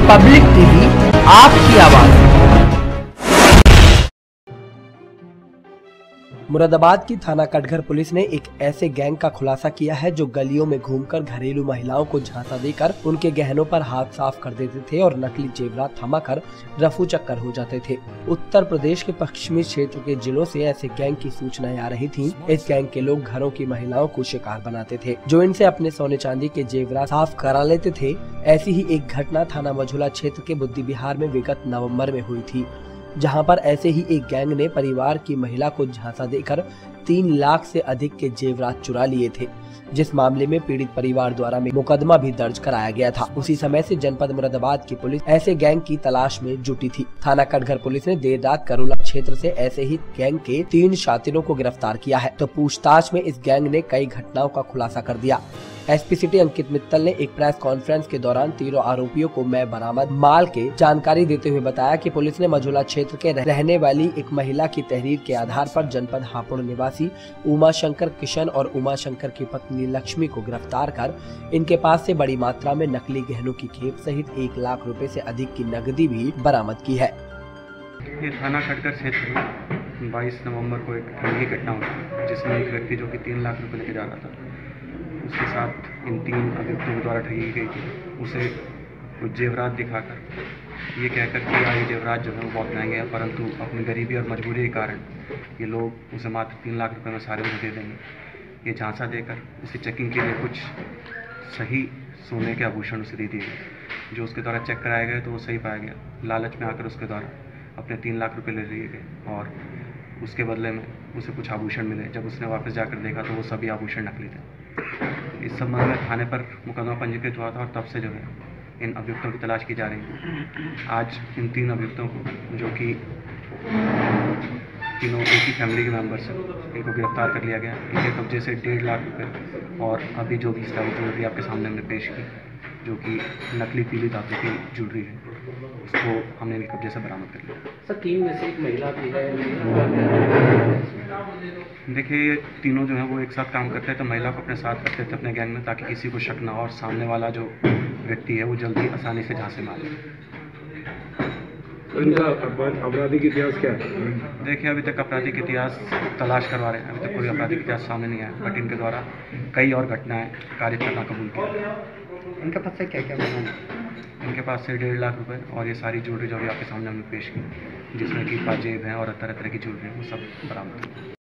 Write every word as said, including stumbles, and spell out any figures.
Public TV, आपकी आवाज। मुरादाबाद की थाना कटघर पुलिस ने एक ऐसे गैंग का खुलासा किया है जो गलियों में घूमकर घरेलू महिलाओं को झांसा देकर उनके गहनों पर हाथ साफ कर देते थे और नकली जेवरात थमाकर रफू चक्कर हो जाते थे। उत्तर प्रदेश के पश्चिमी क्षेत्र के जिलों से ऐसे गैंग की सूचनाएं आ रही थीं। इस गैंग के लोग घरों की महिलाओं को शिकार बनाते थे, जो इनसे अपने सोने चांदी के जेवरात साफ करा लेते थे। ऐसी ही एक घटना थाना मझौला क्षेत्र के बुद्धि विहार में विगत नवम्बर में हुई थी, जहां पर ऐसे ही एक गैंग ने परिवार की महिला को झांसा देकर तीन लाख से अधिक के जेवरात चुरा लिए थे, जिस मामले में पीड़ित परिवार द्वारा मुकदमा भी दर्ज कराया गया था। उसी समय से जनपद मुरादाबाद की पुलिस ऐसे गैंग की तलाश में जुटी थी। थाना कटघर पुलिस ने देर रात करोला क्षेत्र से ऐसे ही गैंग के तीन शातिरों को गिरफ्तार किया है, तो पूछताछ में इस गैंग ने कई घटनाओं का खुलासा कर दिया। एसपी सिटी अंकित मित्तल ने एक प्रेस कॉन्फ्रेंस के दौरान तीनों आरोपियों को मैं बरामद माल के जानकारी देते हुए बताया कि पुलिस ने मझौला क्षेत्र के रहने वाली एक महिला की तहरीर के आधार पर जनपद हापुड़ निवासी उमा शंकर किशन और उमा शंकर की पत्नी लक्ष्मी को गिरफ्तार कर इनके पास से बड़ी मात्रा में नकली गहनों की खेप सहित एक लाख रुपए से अधिक की नकदी भी बरामद की है। ये थाना कटघर क्षेत्र में बाईस नवंबर को एक ठगी की घटना हुई, जिसमें एक व्यक्ति जो कि तीन लाख रुपए लेके जा रहा था, उसके साथ इन तीन अभियुक्तों के द्वारा ठगी गई थी। उसे कुछ जेवरात दिखाकर ये कहकर कि ये जेवरात जो है वो बहुत महंगे हैं, परंतु अपनी गरीबी और मजबूरी के कारण ये लोग उसे मात्र तीन लाख रुपए में सारे उसे दे देंगे। ये झांसा देकर उसे चेकिंग के लिए कुछ सही सोने के आभूषण उसे दे दिए गए, जो उसके द्वारा चेक कराए गए तो वो सही पाया गया। लालच में आकर उसके द्वारा अपने तीन लाख रुपए ले लिए गए और उसके बदले में उसे कुछ आभूषण मिले। जब उसने वापस जाकर देखा तो वो सभी आभूषण नकली थे। इस संबंध में थाने पर मुकदमा पंजीकृत हुआ था और तब से जो है इन अभियुक्तों की तलाश की जा रही है। आज इन तीन अभियुक्तों को, जो कि तीनों एक ही फैमिली के मेंबर्स हैं, इनको गिरफ्तार कर लिया गया। इनके कब्जे से डेढ़ लाख रुपए और अभी जो भी इसका ज्वेलरी आपके सामने हमने पेश की, जो कि नकली पीली धातु की ज्वेलरी है, उसको हमने इनके कब्जे से बरामद कर लिया। सर, तीन में से एक महिला भी है। देखिए, ये तीनों जो है वो एक साथ काम करते हैं, तो महिला को अपने साथ रखते थे अपने गैंग में, ताकि किसी को शक ना हो और सामने वाला जो व्यक्ति है वो जल्दी आसानी से झांसे मारे। इनका आपराधिक इतिहास क्या है? देखिए, अभी तक आपराधिक इतिहास तलाश करवा रहे हैं, अभी तक कोई आपराधिक इतिहास सामने नहीं आया, बट इनके द्वारा कई और घटनाएं कारित करना कबूल किया। इनके पास से क्या क्या बना? इनके पास से डेढ़ लाख रुपए और ये सारी ज्वेलरी जो अभी आपके सामने हमने पेश की, जिसमें कि पाजेब हैं और तरह तरह की ज्वेलरी है, वो सब बरामद।